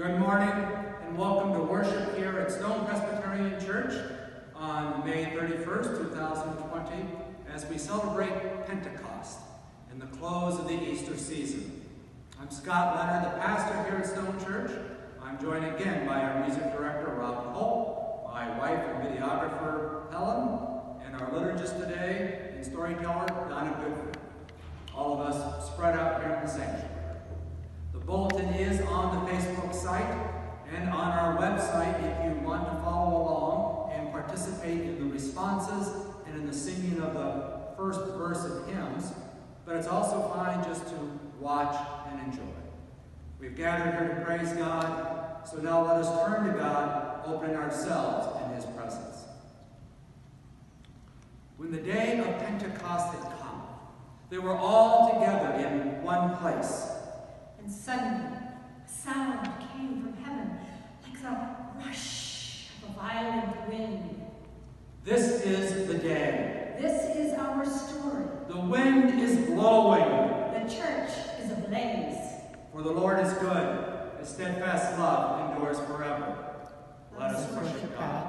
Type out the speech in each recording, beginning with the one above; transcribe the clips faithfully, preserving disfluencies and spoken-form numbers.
Good morning and welcome to worship here at Stone Presbyterian Church on May thirty-first, two thousand twenty, as we celebrate Pentecost and the close of the Easter season. I'm Scott Leonard, the pastor here at Stone Church. I'm joined again by our music director, Rob Holt, my wife and videographer, Helen, and our liturgist today and storyteller, Donna Goodford. All of us spread out here in the sanctuary. The bulletin is on the Facebook site and on our website if you want to follow along and participate in the responses and in the singing of the first verse of hymns, but it's also fine just to watch and enjoy. We've gathered here to praise God, so now let us turn to God, opening ourselves in His presence. When the day of Pentecost had come, they were all together in one place. And suddenly, a sound came from heaven, like the rush of a violent wind. This is the day. This is our story. The wind is blowing. The church is ablaze. For the Lord is good. His steadfast love endures forever. Let us worship God.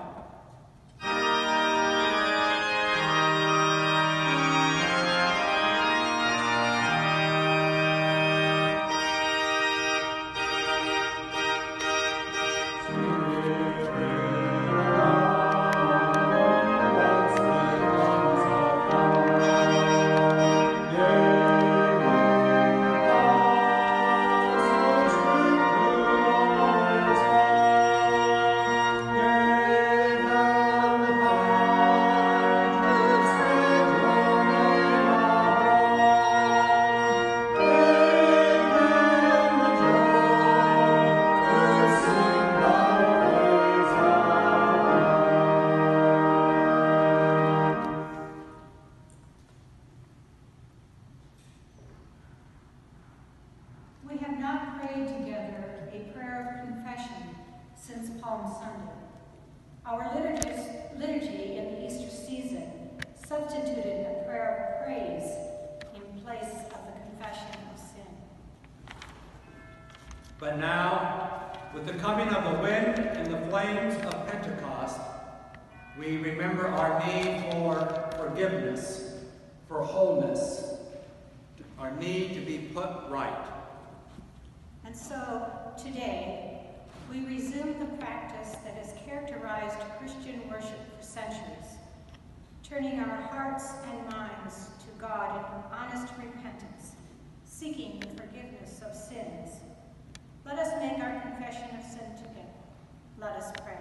But now, with the coming of the wind and the flames of Pentecost, we remember our need for forgiveness, for wholeness, our need to be put right. And so, today, we resume the practice that has characterized Christian worship for centuries, turning our hearts and minds to God in honest repentance, seeking the forgiveness of sins. Let us make our confession of sin together. Let us pray.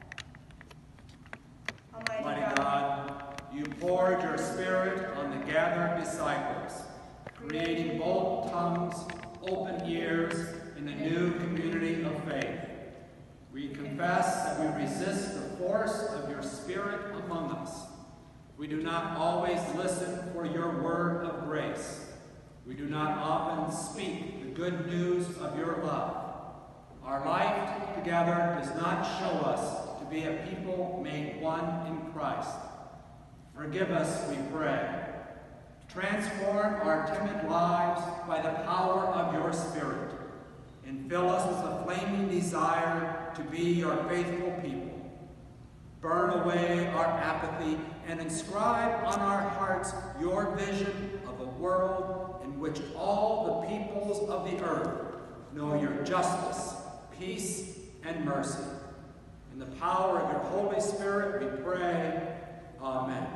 Almighty, Almighty God, God, you poured your Spirit on the gathered disciples, creating bold tongues, open ears, in a new community of faith. We confess that we resist the force of your Spirit among us. We do not always listen for your word of grace. We do not often speak the good news of your love. Our life together does not show us to be a people made one in Christ. Forgive us, we pray. Transform our timid lives by the power of your Spirit, and fill us with a flaming desire to be your faithful people. Burn away our apathy and inscribe on our hearts your vision of a world in which all the peoples of the earth know your justice, peace, and mercy. In the power of your Holy Spirit we pray, Amen.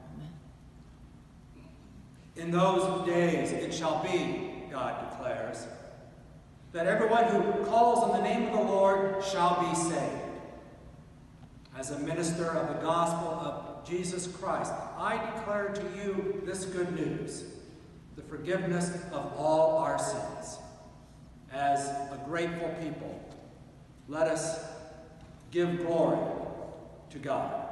In those days it shall be, God declares, that everyone who calls on the name of the Lord shall be saved. As a minister of the gospel of Jesus Christ, I declare to you this good news, the forgiveness of all our sins. As a grateful people, let us give glory to God.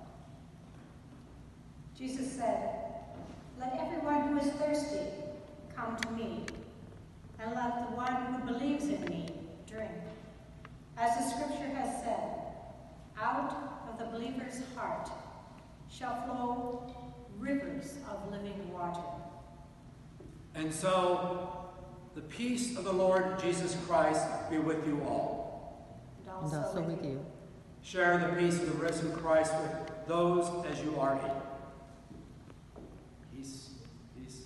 Jesus said, "Let everyone who is thirsty come to me, and let the one who believes in me drink. As the scripture has said, out of the believer's heart shall flow rivers of living water." And so, the peace of the Lord Jesus Christ be with you all. also, and also with you. Share the peace of the risen Christ with those as you are in. Peace, peace.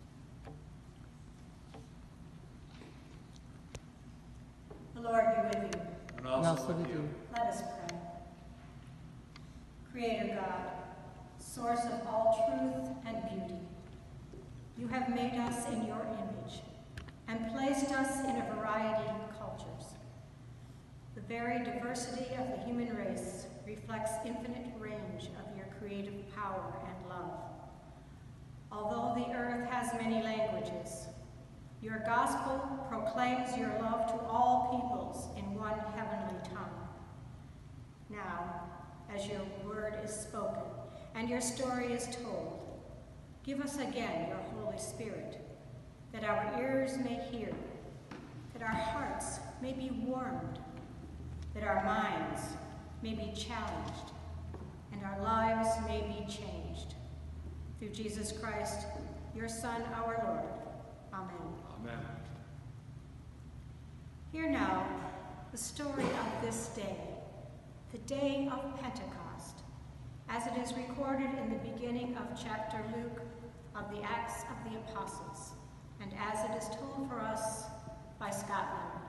The Lord be with you. And also, And also with with you. you. Let us pray. Creator God, source of all truth and beauty, you have made us in your image and placed us in a variety of cultures. The very diversity of the human race reflects infinite range of your creative power and love. Although the earth has many languages, your gospel proclaims your love to all peoples in one heavenly tongue. Now, as your word is spoken and your story is told, give us again your Holy Spirit, that our ears may hear, that our hearts may be warmed, that our minds may be challenged, and our lives may be changed. Through Jesus Christ, your Son, our Lord. Amen. Amen. Hear now the story of this day, the day of Pentecost, as it is recorded in the beginning of chapter Luke of the Acts of the Apostles, and as it is told for us by Scott Leonard.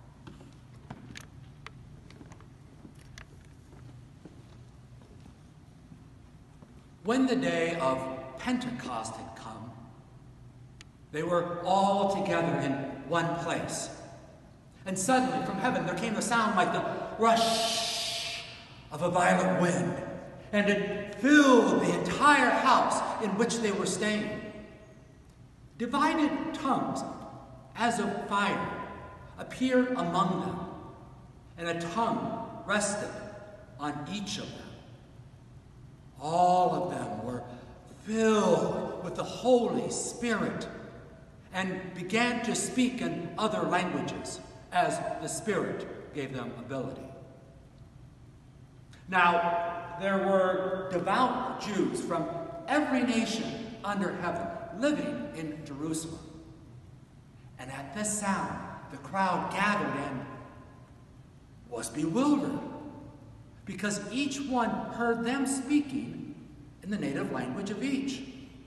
When the day of Pentecost had come, they were all together in one place. And suddenly from heaven there came a sound like the rush of a violent wind, and it filled the entire house in which they were staying. Divided tongues, as of fire, appeared among them, and a tongue rested on each of them. All of them were filled with the Holy Spirit and began to speak in other languages as the Spirit gave them ability. Now, there were devout Jews from every nation under heaven living in Jerusalem. And at this sound, the crowd gathered and was bewildered, because each one heard them speaking in the native language of each.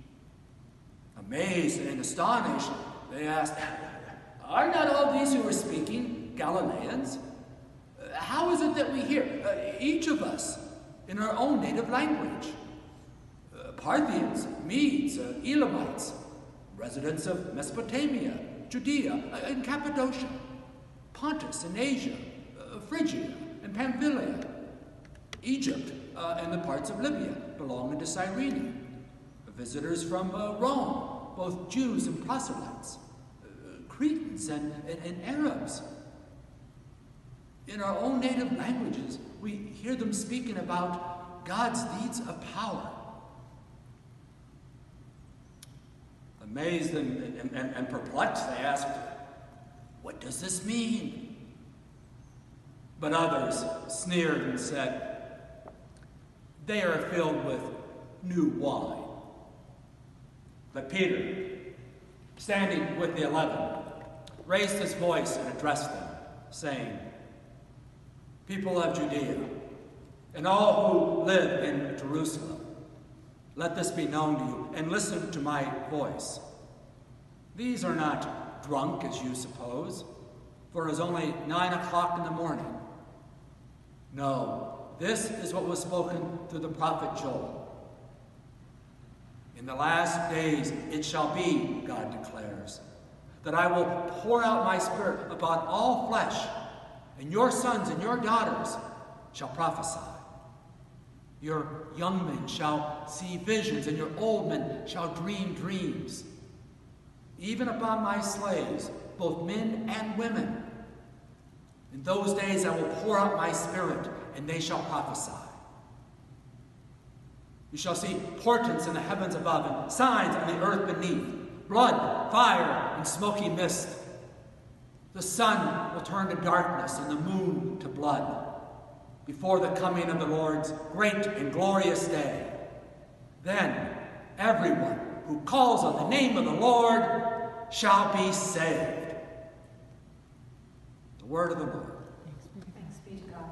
Amazed and astonished, they asked, "Are not all these who are speaking Galileans? How is it that we hear, uh, each of us, in our own native language? Uh, Parthians, Medes, uh, Elamites, residents of Mesopotamia, Judea, uh, and Cappadocia, Pontus and Asia, uh, Phrygia and Pamphylia, Egypt, uh, and the parts of Libya belonging to Cyrene, visitors from uh, Rome, both Jews and proselytes, uh, Cretans and, and, and Arabs. In our own native languages, we hear them speaking about God's deeds of power." Amazed and, and, and, and perplexed, they asked, "What does this mean?" But others sneered and said, "They are filled with new wine." But Peter, standing with the eleven, raised his voice and addressed them, saying, "People of Judea, and all who live in Jerusalem, let this be known to you, and listen to my voice. These are not drunk, as you suppose, for it is only nine o'clock in the morning. No, this is what was spoken through the prophet Joel. In the last days it shall be, God declares, that I will pour out my Spirit upon all flesh, and your sons and your daughters shall prophesy. Your young men shall see visions, and your old men shall dream dreams. Even upon my slaves, both men and women. In those days I will pour out my Spirit, and they shall prophesy. You shall see portents in the heavens above, and signs on the earth beneath, blood, fire, and smoky mist. The sun will turn to darkness, and the moon to blood, before the coming of the Lord's great and glorious day. Then everyone who calls on the name of the Lord shall be saved." The word of the Lord. Thanks be be to God.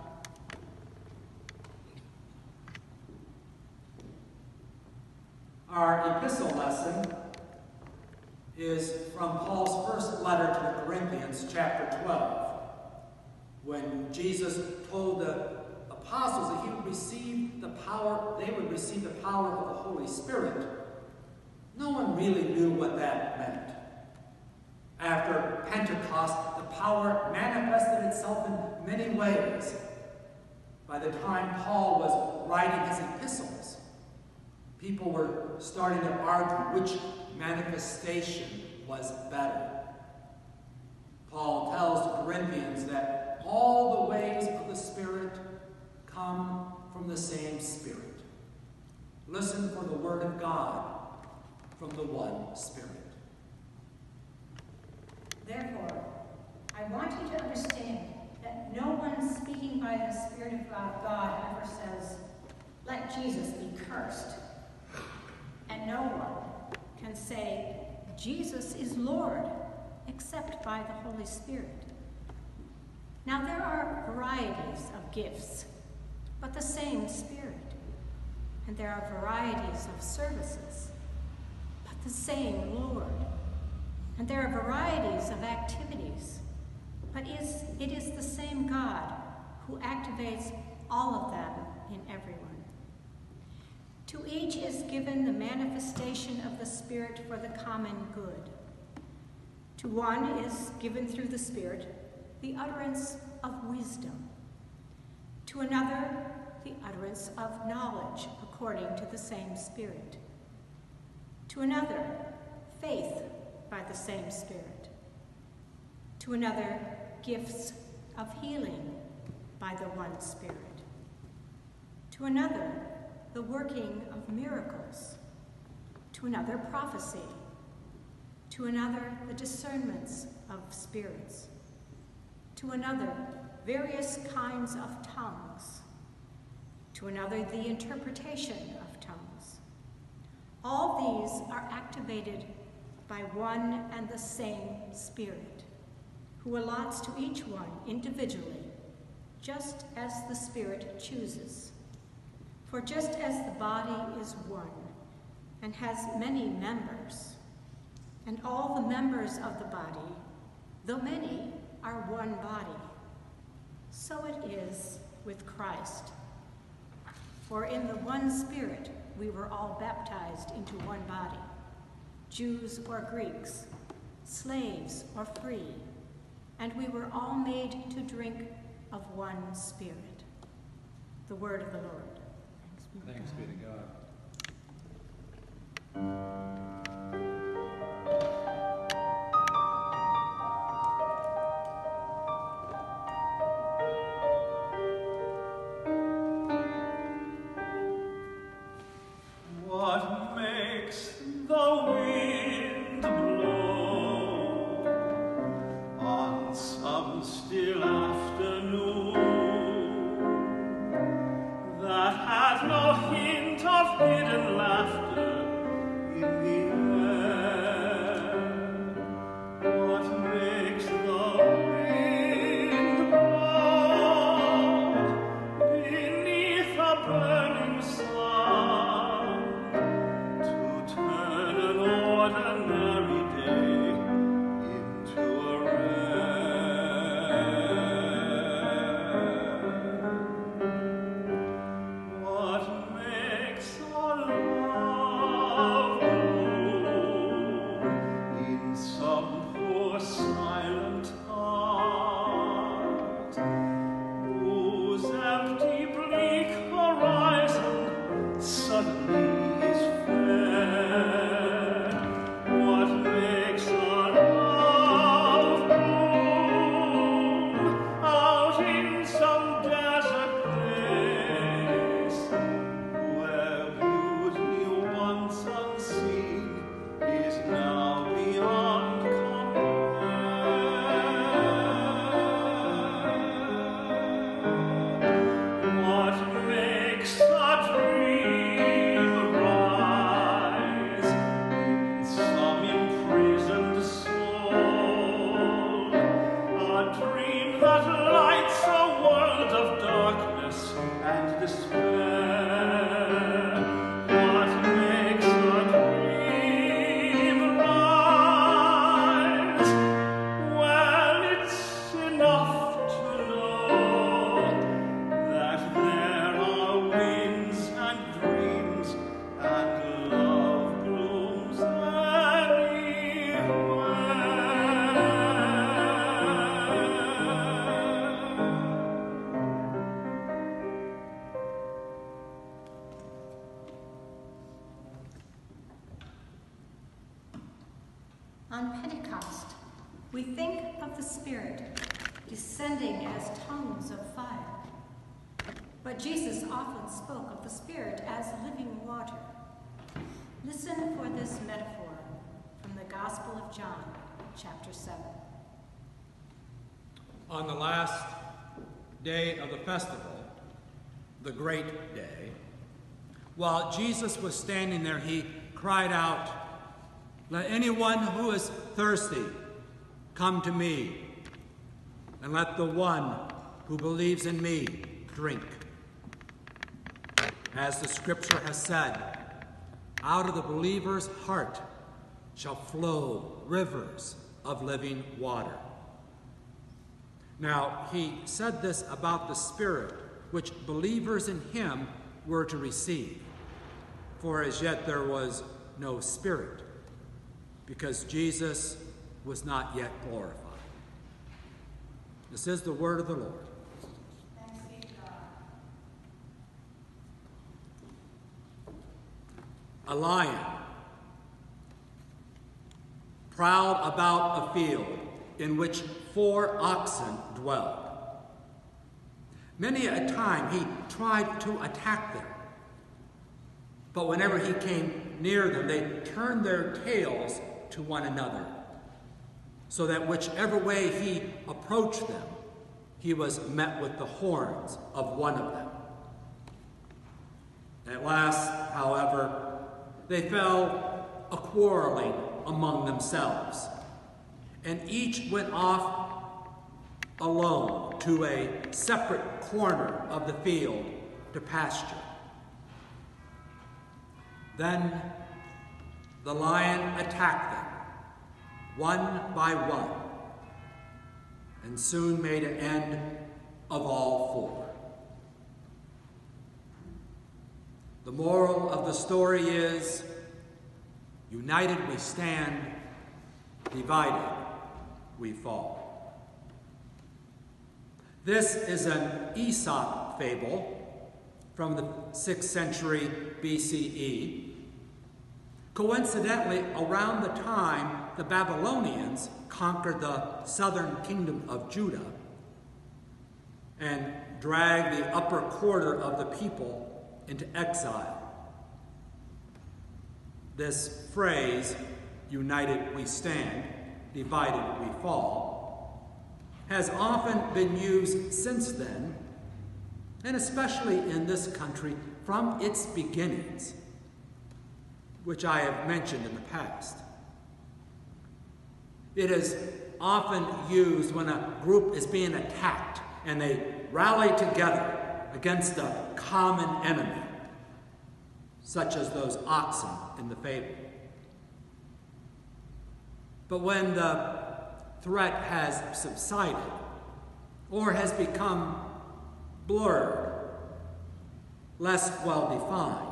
Our epistle lesson is from Paul's first letter to the Corinthians, chapter twelve, when Jesus told the apostles that he would receive the power, they would receive the power of the Holy Spirit. No one really knew what that meant. After Pentecost, the power manifested itself in many ways. By the time Paul was writing his epistles, people were starting to argue which manifestation was better. Paul tells the Corinthians that all the ways of the Spirit come from the same Spirit. Listen for the word of God from the one Spirit. Therefore, I want you to understand that no one speaking by the Spirit of God ever says, "Let Jesus be cursed." And no one can say, "Jesus is Lord," except by the Holy Spirit. Now there are varieties of gifts, but the same Spirit. And there are varieties of services, but the same Lord. And there are varieties of activities, but is, it is the same God who activates all of them in everyone. To each is given the manifestation of the Spirit for the common good. To one is given through the Spirit the utterance of wisdom. To another, the utterance of knowledge according to the same Spirit. To another, faith by the same Spirit. To another, gifts of healing by the one Spirit. To another, the working of miracles. To another, prophecy. To another, the discernments of spirits. To another, various kinds of tongues. To another, the interpretation of tongues. All these are activated by one and the same Spirit, who allots to each one individually, just as the Spirit chooses. For just as the body is one and has many members, and all the members of the body, though many, are one body, so it is with Christ. For in the one Spirit we were all baptized into one body, Jews or Greeks, slaves or free, and we were all made to drink of one Spirit. The word of the Lord. Thanks be to God. What makes the wind blow on some still afternoon that has no hint of hidden laughter in the air? What makes the wind blow beneath a burning sun to turn an ordinary day into a rare? What makes our love bloom in some poor silent heart, whose empty bleak horizon suddenly is fair? What makes our love bloom out in some desert place, where beauty once unseen is now beyond compare? What makes a dream rise in some imprisoned soul, a dream that lights a world On Pentecost, we think of the Spirit descending as tongues of fire. But Jesus often spoke of the Spirit as living water. Listen for this metaphor from the Gospel of John, chapter seven. On the last day of the festival, the great day, while Jesus was standing there, he cried out, "Let anyone who is thirsty come to me, and let the one who believes in me drink. As the scripture has said, out of the believer's heart shall flow rivers of living water." Now, he said this about the Spirit, which believers in him were to receive. For as yet there was no Spirit, because Jesus was not yet glorified. This is the word of the Lord. Thanks be to God. A lion, prowled about a field in which four oxen dwelled. Many a time he tried to attack them, but whenever he came near them, they turned their tails to one another, so that whichever way he approached them, he was met with the horns of one of them. At last, however, they fell a quarreling among themselves, and each went off alone to a separate corner of the field to pasture. Then the lion attacked them, one by one, and soon made an end of all four. The moral of the story is, united we stand, divided we fall. This is an Aesop fable from the sixth century B C E. Coincidentally, around the time the Babylonians conquered the southern kingdom of Judah and dragged the upper quarter of the people into exile. This phrase, united we stand, divided we fall, has often been used since then, and especially in this country from its beginnings, which I have mentioned in the past. It is often used when a group is being attacked and they rally together against a common enemy, such as those oxen in the fable. But when the threat has subsided or has become blurred, less well defined,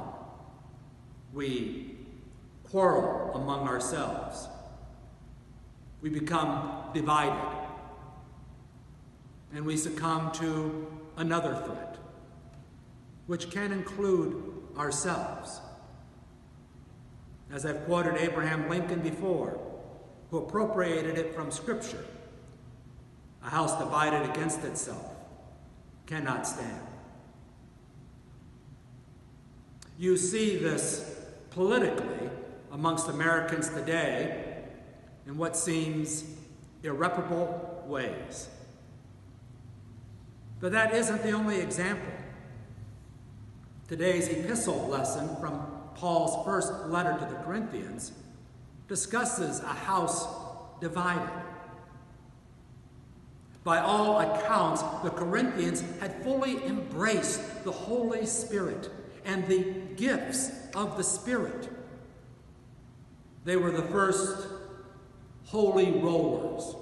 we quarrel among ourselves. We become divided, and we succumb to another threat, which can include ourselves. As I've quoted Abraham Lincoln before, who appropriated it from Scripture, a house divided against itself cannot stand. You see this politically amongst Americans today in what seems irreparable ways. But that isn't the only example. Today's epistle lesson from Paul's first letter to the Corinthians discusses a house divided. By all accounts, the Corinthians had fully embraced the Holy Spirit and the gifts of the Spirit. They were the first holy rollers.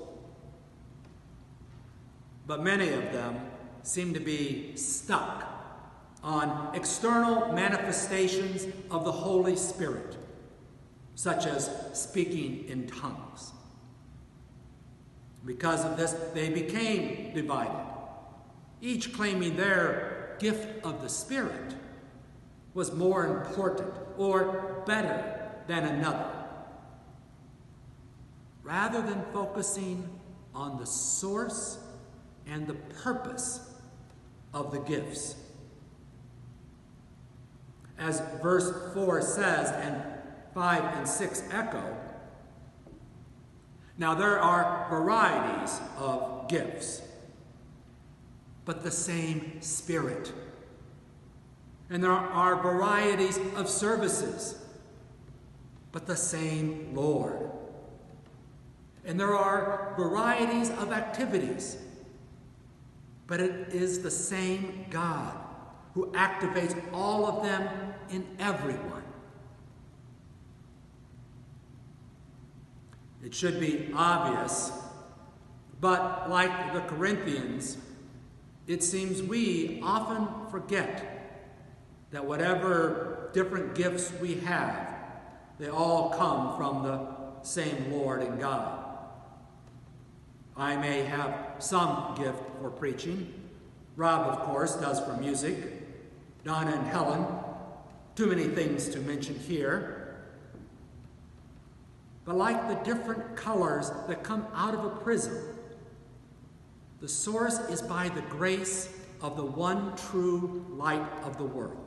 But many of them seem to be stuck on external manifestations of the Holy Spirit, such as speaking in tongues. Because of this, they became divided, each claiming their gift of the Spirit was more important or better than another, rather than focusing on the source and the purpose of the gifts. As verse four says, and five and six echo, now there are varieties of gifts, but the same Spirit. And there are varieties of services, but the same Lord. And there are varieties of activities, but it is the same God who activates all of them in everyone. It should be obvious, but like the Corinthians, it seems we often forget that whatever different gifts we have, they all come from the same Lord and God. I may have some gift for preaching. Rob, of course, does for music. Donna and Helen, too many things to mention here. But like the different colors that come out of a prism, the source is by the grace of the one true light of the world.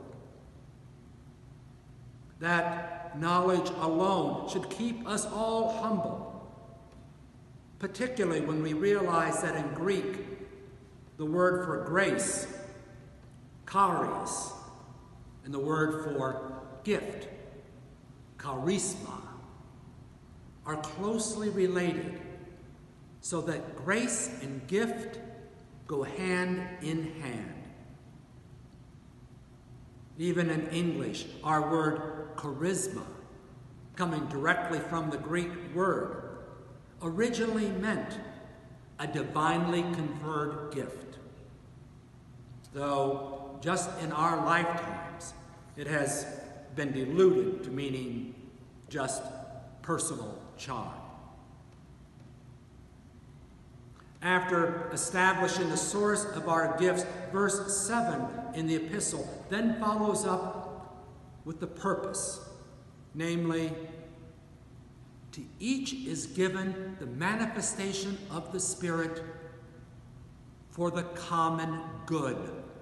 That knowledge alone should keep us all humble, particularly when we realize that in Greek, the word for grace, charis, and the word for gift, charisma, are closely related, so that grace and gift go hand in hand. Even in English, our word charisma, coming directly from the Greek word, originally meant a divinely conferred gift. Though just in our lifetimes, it has been diluted to meaning just personal charm. After establishing the source of our gifts, verse seven in the epistle then follows up with the purpose, namely, to each is given the manifestation of the Spirit for the common good.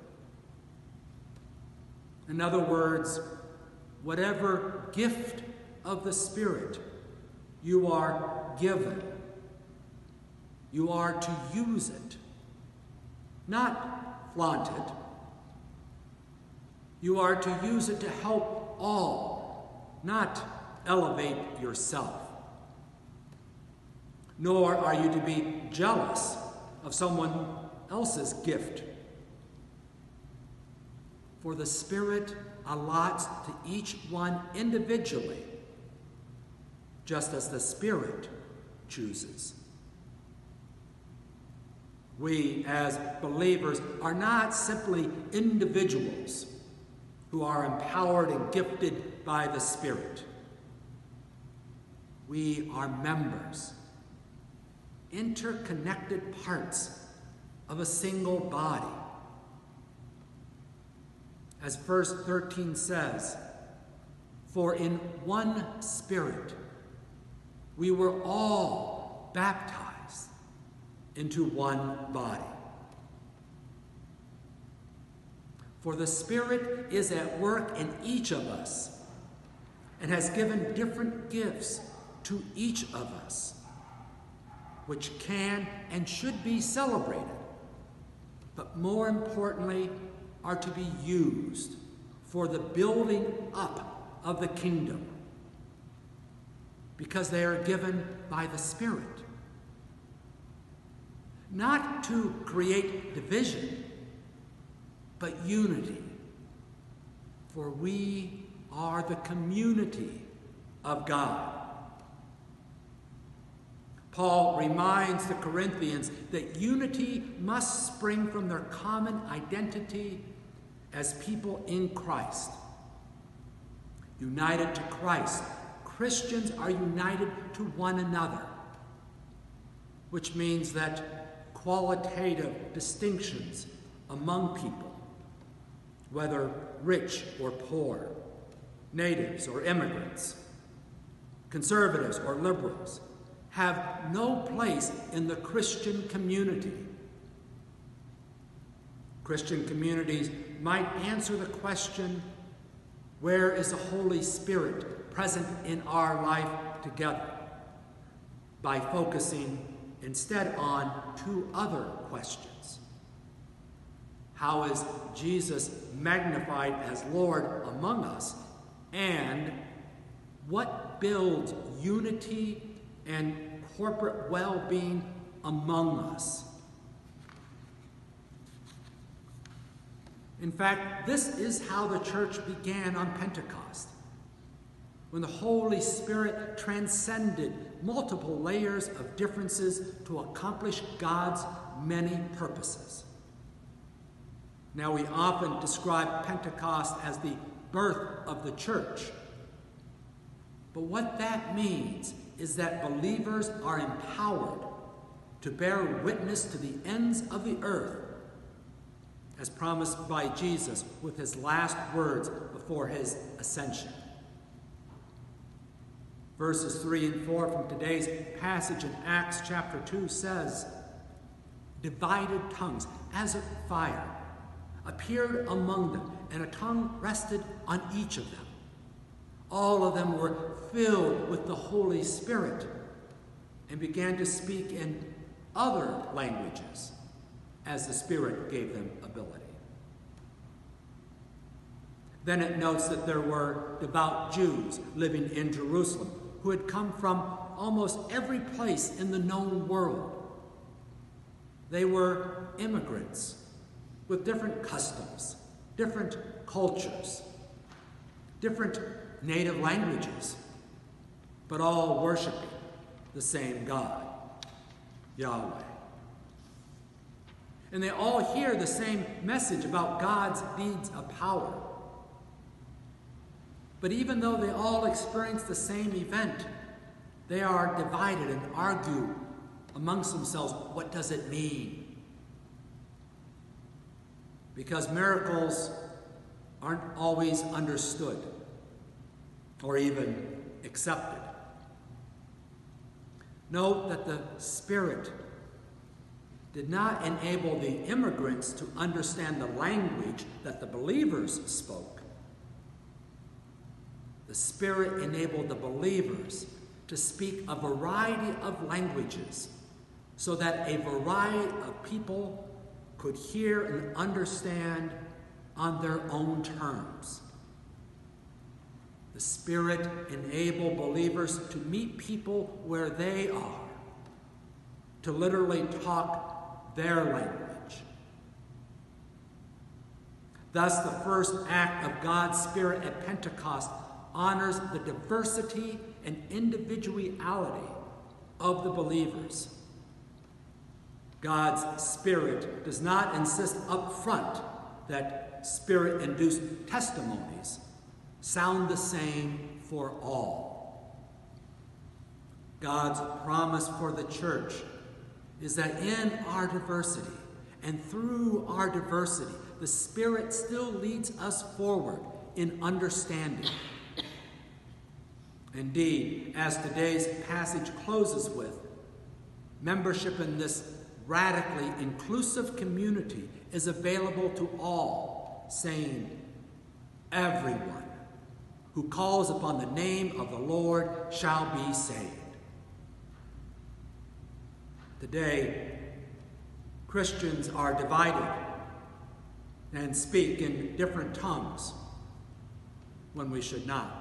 In other words, whatever gift of the Spirit you are given, you are to use it, not flaunt it. You are to use it to help all, not elevate yourself. Nor are you to be jealous of someone else's gift. For the Spirit allots to each one individually, just as the Spirit chooses. We, as believers, are not simply individuals who are empowered and gifted by the Spirit. We are members, interconnected parts of a single body. As verse thirteen says, for in one Spirit we were all baptized into one body. For the Spirit is at work in each of us and has given different gifts to each of us, which can and should be celebrated, but more importantly, are to be used for the building up of the kingdom, because they are given by the Spirit. not to create division, but unity. For we are the community of God. Paul reminds the Corinthians that unity must spring from their common identity as people in Christ. United to Christ, Christians are united to one another, which means that qualitative distinctions among people, whether rich or poor, natives or immigrants, conservatives or liberals, have no place in the Christian community. Christian communities might answer the question, where is the Holy Spirit present in our life together? By focusing instead on two other questions. How is Jesus magnified as Lord among us? And what builds unity and corporate well-being among us? In fact, this is how the church began on Pentecost, when the Holy Spirit transcended multiple layers of differences to accomplish God's many purposes. Now, we often describe Pentecost as the birth of the church. But what that means is that believers are empowered to bear witness to the ends of the earth, as promised by Jesus with his last words before his ascension. Verses three and four from today's passage in Acts chapter two says, divided tongues as of fire appeared among them, and a tongue rested on each of them. All of them were filled with the Holy Spirit and began to speak in other languages as the Spirit gave them ability. Then it notes that there were devout Jews living in Jerusalem who had come from almost every place in the known world. They were immigrants with different customs, different cultures, different native languages, but all worshiping the same God, Yahweh. And they all hear the same message about God's deeds of power. But even though they all experience the same event, they are divided and argue amongst themselves, what does it mean? Because miracles aren't always understood or even accepted. Note that the Spirit did not enable the immigrants to understand the language that the believers spoke. The Spirit enabled the believers to speak a variety of languages so that a variety of people could hear and understand on their own terms. The Spirit enabled believers to meet people where they are, to literally talk their language. Thus, the first act of God's Spirit at Pentecost honors the diversity and individuality of the believers. God's Spirit does not insist up front that Spirit-induced testimonies sound the same for all. God's promise for the church is that in our diversity and through our diversity, the Spirit still leads us forward in understanding. Indeed, as today's passage closes with, membership in this radically inclusive community is available to all, saying, everyone who calls upon the name of the Lord shall be saved. Today, Christians are divided and speak in different tongues when we should not.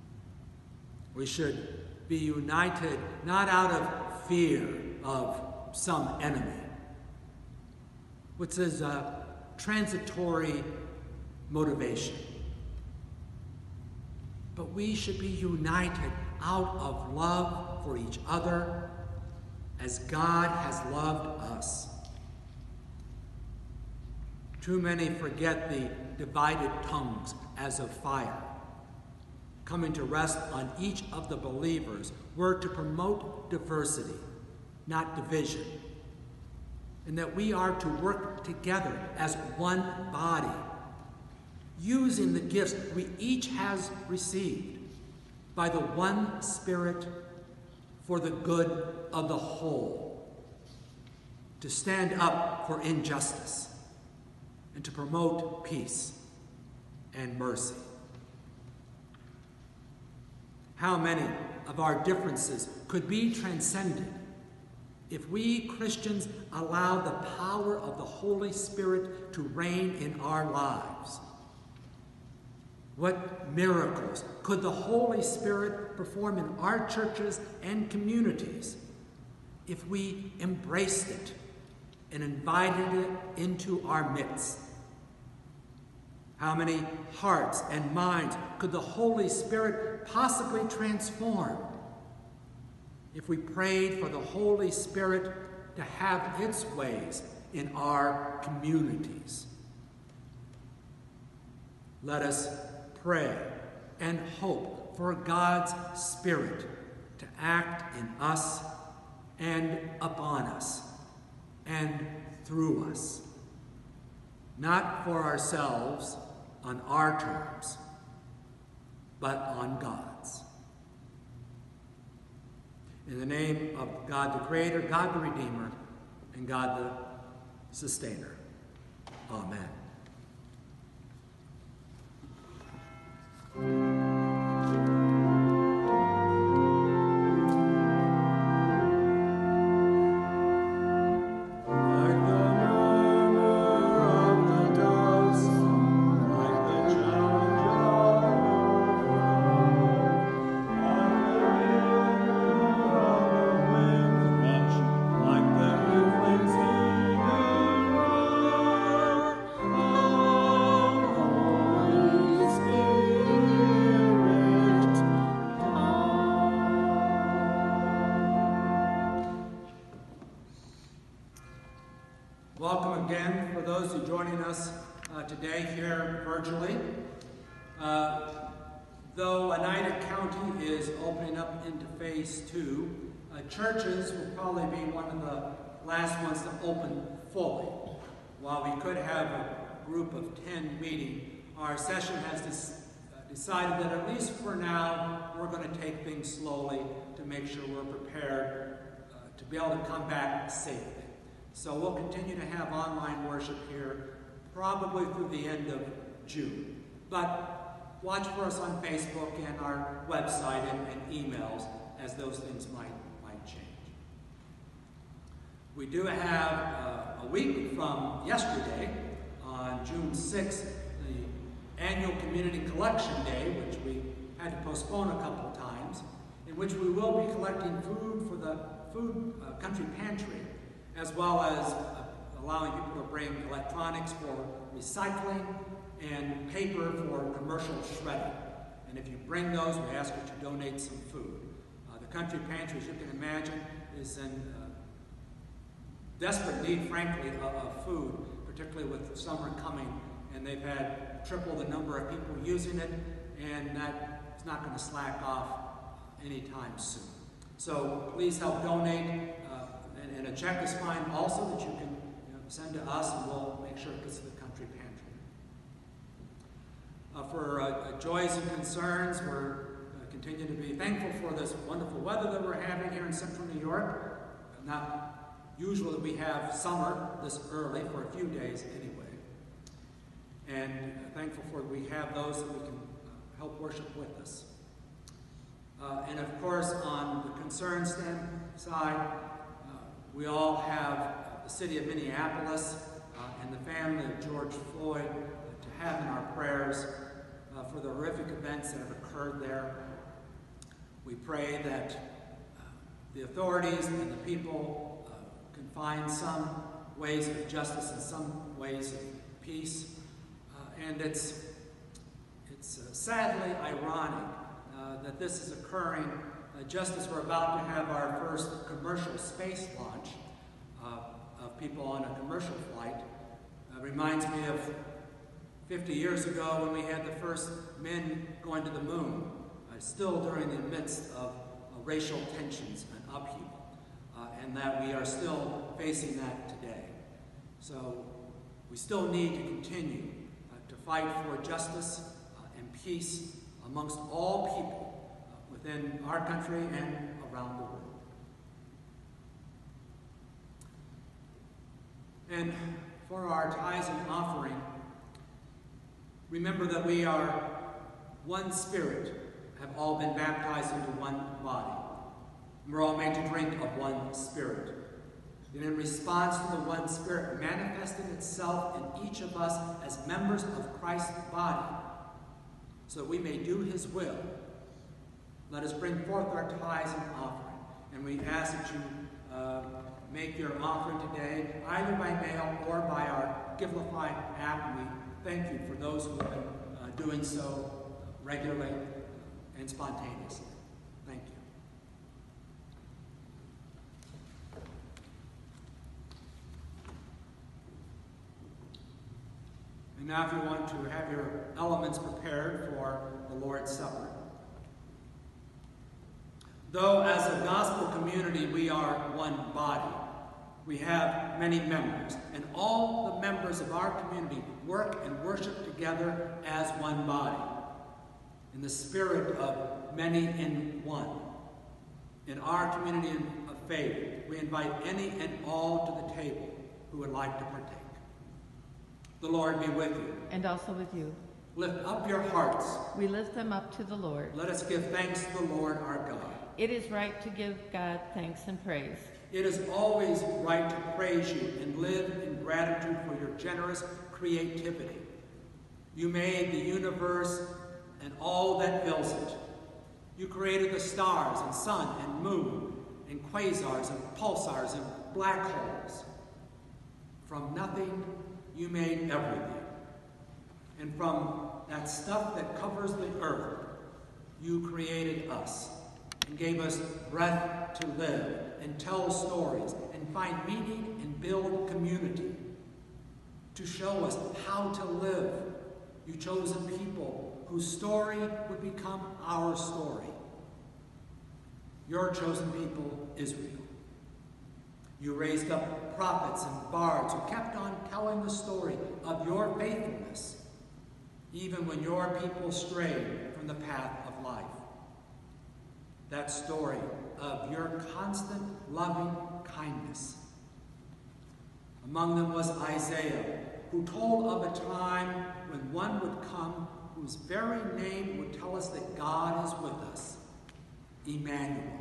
We should be united not out of fear of some enemy, which is a transitory motivation. But we should be united out of love for each other as God has loved us. Too many forget the divided tongues as of fire, coming to rest on each of the believers. We're to promote diversity, not division, and that we are to work together as one body, using the gifts we each has received by the one Spirit for the good of the whole, to stand up for injustice and to promote peace and mercy. How many of our differences could be transcended if we Christians allow the power of the Holy Spirit to reign in our lives? What miracles could the Holy Spirit perform in our churches and communities if we embraced it and invited it into our midst? How many hearts and minds could the Holy Spirit possibly transform if we prayed for the Holy Spirit to have its ways in our communities? Let us pray and hope for God's Spirit to act in us and upon us and through us, not for ourselves on our terms, but on God's. In the name of God the Creator, God the Redeemer, and God the Sustainer. Amen. Welcome again for those who are joining us uh, today here virtually. Uh, though Oneida County is opening up into phase two, uh, churches will probably be one of the last ones to open fully. While we could have a group of ten meeting, our session has dis- uh, decided that at least for now, we're going to take things slowly to make sure we're prepared uh, to be able to come back safely. So we'll continue to have online worship here probably through the end of June. But watch for us on Facebook and our website and, and emails as those things might, might change. We do have uh, a week from yesterday, on June sixth, the annual Community Collection Day, which we had to postpone a couple of times, in which we will be collecting food for the food uh, country pantry, as well as uh, allowing people to bring electronics for recycling and paper for commercial shredding. And if you bring those, we ask that you donate some food. Uh, the country pantry, as you can imagine, is in uh, desperate need, frankly, of, of food, particularly with summer coming, and they've had triple the number of people using it, and that is not going to slack off anytime soon. So please help donate. And a check is fine also that you can you know, send to us, and we'll make sure it gets to the country pantry. Uh, for uh, joys and concerns, we're uh, continue to be thankful for this wonderful weather that we're having here in central New York. Not usual that we have summer this early for a few days anyway. And uh, thankful for we have those that we can uh, help worship with us. Uh, and of course, on the concern stand side, we all have uh, the city of Minneapolis uh, and the family of George Floyd uh, to have in our prayers uh, for the horrific events that have occurred there. We pray that uh, the authorities and the people uh, can find some ways of justice and some ways of peace. Uh, and it's, it's uh, sadly ironic uh, that this is occurring uh, just as we're about to have our first commercial space launch uh, of people on a commercial flight. Uh, reminds me of fifty years ago when we had the first men going to the moon, uh, still during the midst of uh, racial tensions and upheaval, uh, and that we are still facing that today. So we still need to continue uh, to fight for justice uh, and peace amongst all people uh, within our country and around the world. And for our tithes and offering, remember that we are one spirit, have all been baptized into one body. We're all made to drink of one spirit. And in response to the one spirit manifesting itself in each of us as members of Christ's body, so that we may do his will, let us bring forth our tithes and offering. And we ask that you uh, make your offering today, either by mail or by our Givelify app. And we thank you for those who have been uh, doing so regularly and spontaneously. Thank you. And now if you want to have your elements prepared for the Lord's Supper. Though as a gospel community we are one body, we have many members, and all the members of our community work and worship together as one body, in the spirit of many in one. In our community of faith, we invite any and all to the table who would like to partake. The Lord be with you. And also with you. Lift up your hearts. We lift them up to the Lord. Let us give thanks to the Lord our God. It is right to give God thanks and praise. It is always right to praise you and live in gratitude for your generous creativity. You made the universe and all that fills it. You created the stars and sun and moon and quasars and pulsars and black holes. From nothing, you made everything. And from that stuff that covers the earth, you created us and gave us breath to live and tell stories and find meaning and build community. To show us how to live, you chose a people whose story would become our story. Your chosen people, Israel. You raised up prophets and bards who kept on telling the story of your faithfulness, even when your people strayed from the path of life. That story of your constant loving kindness. Among them was Isaiah, who told of a time when one would come whose very name would tell us that God is with us, Emmanuel.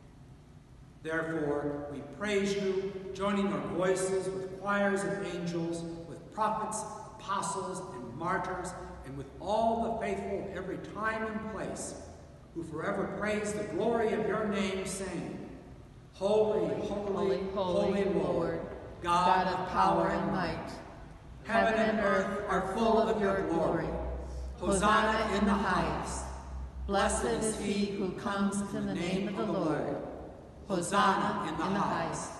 Therefore, we praise you, joining our voices with choirs of angels, with prophets, apostles, and martyrs, and with all the faithful of every time and place, who forever praise the glory of your name, saying, Holy, holy, holy, holy Lord, God, God of power and might. Heaven and earth are full of your glory. Hosanna in the highest. Blessed is he who comes in the name of the Lord. Hosanna in the highest.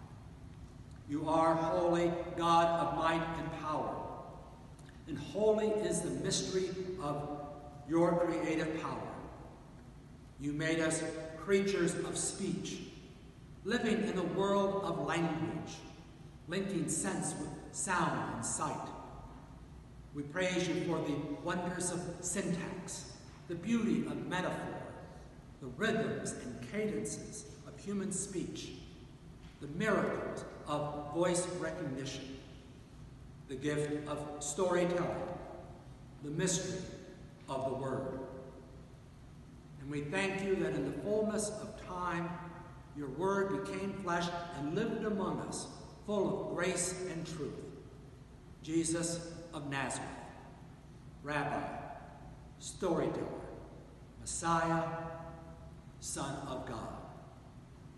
You are holy, God of might and power. And holy is the mystery of your creative power. You made us creatures of speech, living in a world of language, linking sense with sound and sight. We praise you for the wonders of syntax, the beauty of metaphor, the rhythms and cadences of human speech, the miracles of voice recognition, the gift of storytelling, the mystery of the word. And we thank you that in the fullness of time, your word became flesh and lived among us, full of grace and truth. Jesus of Nazareth, Rabbi, storyteller, Messiah, Son of God.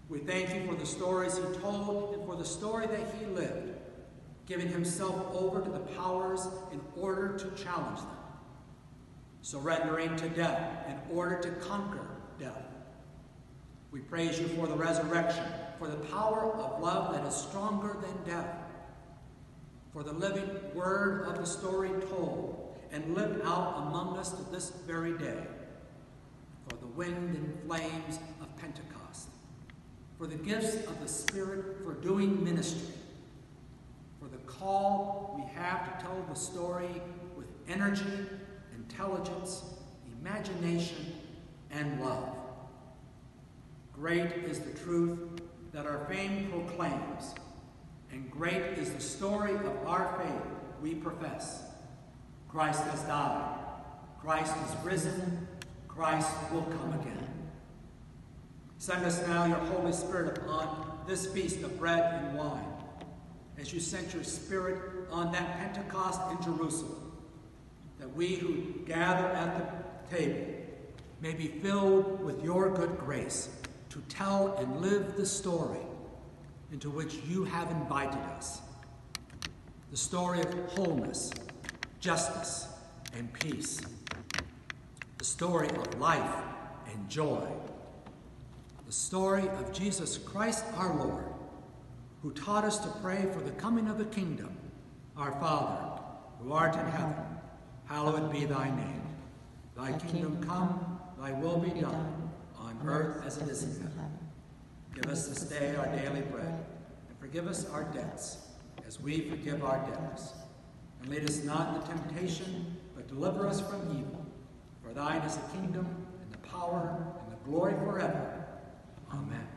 We thank you for the stories he told and for the story that he lived, giving himself over to the powers in order to challenge them, surrendering to death in order to conquer death. We praise you for the resurrection, for the power of love that is stronger than death, for the living word of the story told and lived out among us to this very day, for the wind and flames of Pentecost, for the gifts of the Spirit for doing ministry, for the call we have to tell the story with energy, intelligence, imagination, and love. Great is the truth that our fame proclaims, and great is the story of our faith we profess. Christ has died. Christ is risen. Christ will come again. Send us now your Holy Spirit upon this feast of bread and wine, as you sent your Spirit on that Pentecost in Jerusalem, that we who gather at the table may be filled with your good grace to tell and live the story into which you have invited us. The story of wholeness, justice, and peace. The story of life and joy. The story of Jesus Christ our Lord, who taught us to pray for the coming of the kingdom. Our Father, who art in heaven, hallowed be thy name. Thy kingdom come, thy will be done, on earth as it is in heaven. Give us this day our daily bread, and forgive us our debts, as we forgive our debtors. And lead us not into temptation, but deliver us from evil. For thine is the kingdom, and the power, and the glory forever. Amen.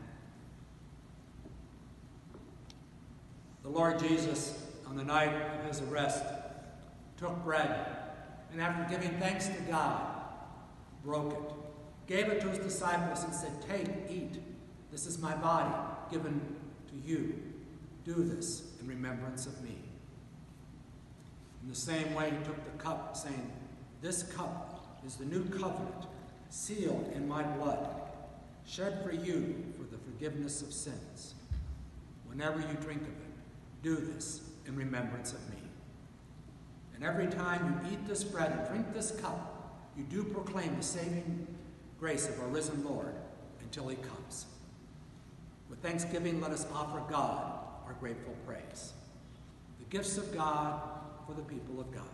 The Lord Jesus, on the night of his arrest, took bread, and after giving thanks to God, broke it, gave it to his disciples, and said, "Take, eat. This is my body given to you. Do this in remembrance of me." In the same way, he took the cup, saying, "This cup is the new covenant, sealed in my blood, shed for you for the forgiveness of sins. Whenever you drink of it, do this in remembrance of me." And every time you eat this bread and drink this cup, you do proclaim the saving grace of our risen Lord until he comes. With thanksgiving, let us offer God our grateful praise. The gifts of God for the people of God.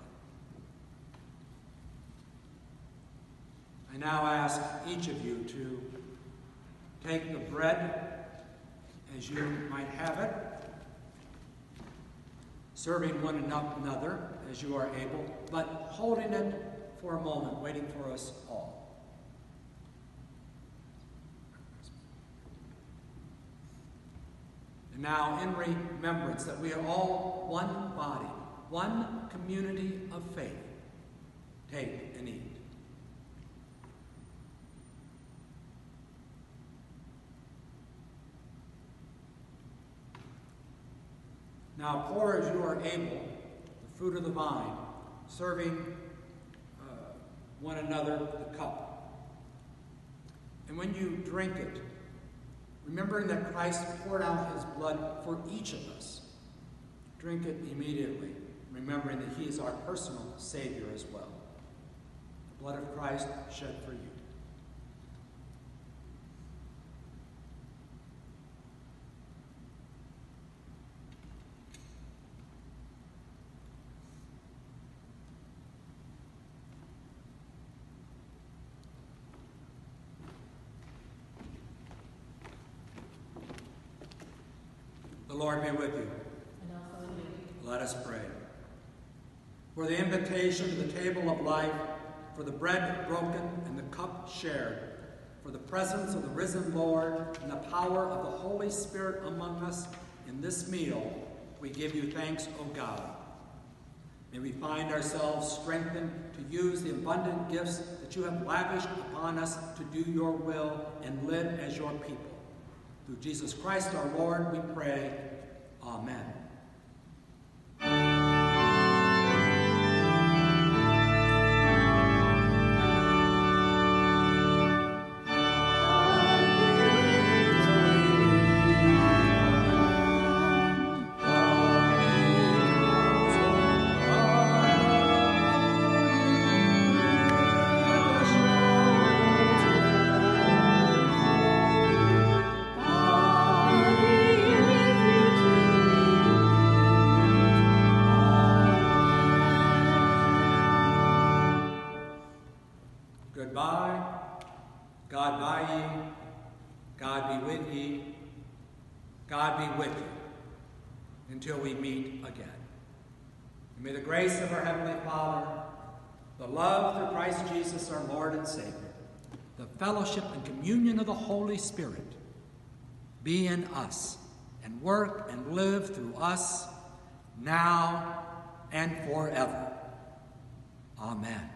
I now ask each of you to take the bread as you might have it, serving one another as you are able, but holding it for a moment, waiting for us all. And now, in remembrance that we are all one body, one community of faith, take and eat. Now pour as you are able the fruit of the vine, serving uh, one another the cup. And when you drink it, remembering that Christ poured out his blood for each of us, drink it immediately, remembering that he is our personal Savior as well. The blood of Christ shed for you. The Lord be with you. And also with you. Let us pray. For the invitation to the table of life, for the bread broken and the cup shared, for the presence of the risen Lord and the power of the Holy Spirit among us in this meal, we give you thanks, O God. May we find ourselves strengthened to use the abundant gifts that you have lavished upon us to do your will and live as your people. Through Jesus Christ our Lord, we pray. Amen. Amen. God by ye, God be with ye, God be with you, until we meet again. And may the grace of our Heavenly Father, the love through Christ Jesus our Lord and Savior, the fellowship and communion of the Holy Spirit be in us and work and live through us now and forever. Amen.